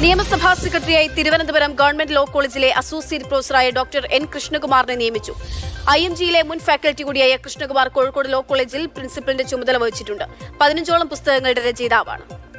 നിയമസഭാ സെക്രട്ടറിയായി Thiruvananthapuram government law കോളേജിലെ അസോസിയേറ്റ് പ്രൊഫസറായ ഡോക്ടർ എൻ കൃഷ്ണകുമാറിനെ നിയമിച്ചു. IMGയിലെ മുൻ ഫാക്കൽറ്റി കൂടിയായ കൃഷ്ണകുമാർ കോഴിക്കോട് ലോ കോളേജിൽ പ്രിൻസിപ്പലിന്റെ ചുമതല വഹിച്ചിട്ടുണ്ട്. 15ഓളം പുസ്തകങ്ങളുടെ രചയിതാവാണ്.